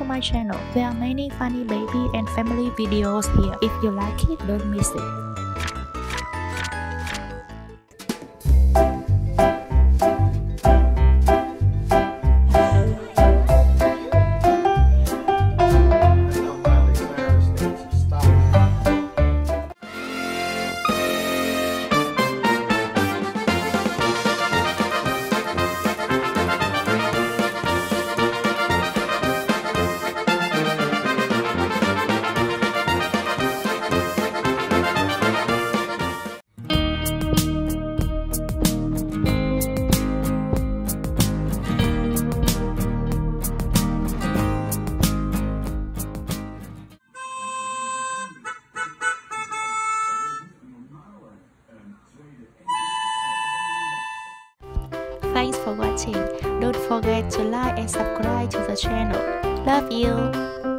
to my channel. There are many funny baby and family videos here. If you like it, don't miss it. Thanks for watching. Don't forget to like and subscribe to the channel. Love you!